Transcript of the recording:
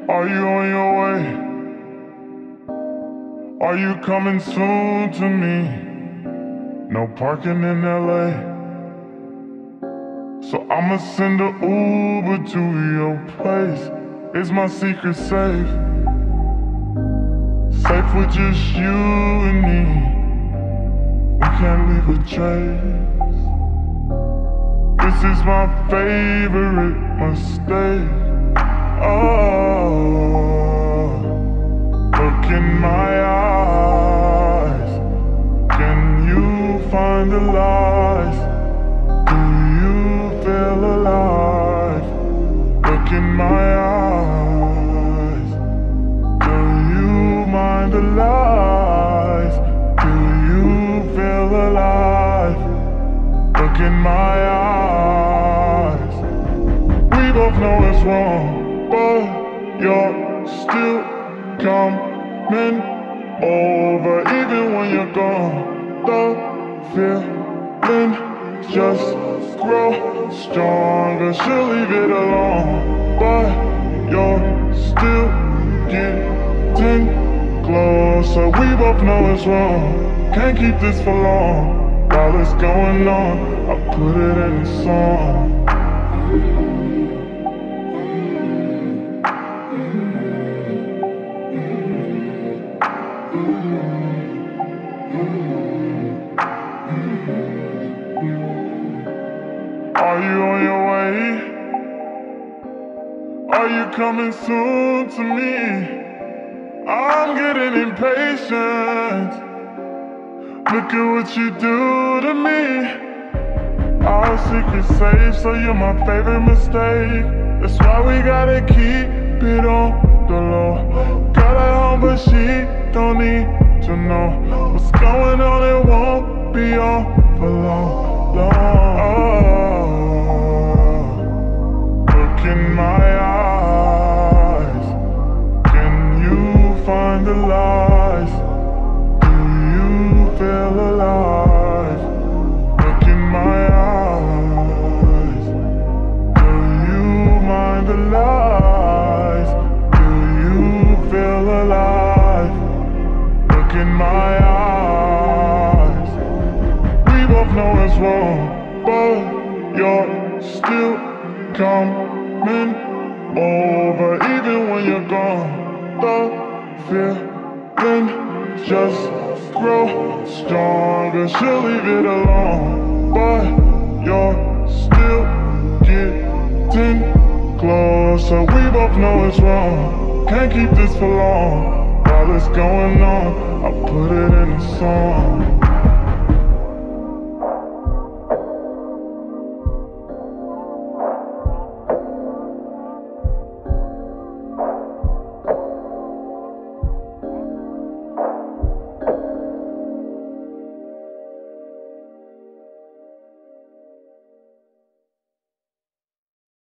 Are you on your way? Are you coming soon to me? No parking in LA, so I'ma send an Uber to your place. Is my secret safe? Safe with just you and me. We can't leave a trace. This is my favorite mistake. Oh, look in my eyes. Can you find the lies? Do you feel alive? Look in my eyes. Do you mind the lies? Do you feel alive? Look in my eyes. We both know it's wrong, but you're still coming over. Even when you're gone, the feeling just grow stronger. She'll leave it alone, but you're still getting closer. We both know it's wrong, can't keep this for long. While it's going on, I put it in a song. Are you on your way? Are you coming soon to me? I'm getting impatient. Look at what you do to me. Our secret safe, so you're my favorite mistake. That's why we gotta keep it on the low. Got her home, but she don't need to know what's going on. It won't be on for long, long. Oh, look in my eyes. Can you find the lies? Do you feel alive? Look in my eyes. Do you mind the lies? Do you feel alive? Look in my eyes. We both know it's wrong, but you're still coming over. Even when you're gone, the feeling just grow stronger. She'll leave it alone, but you're still getting closer. We both know it's wrong, can't keep this for long. While it's going on, I put it in a song.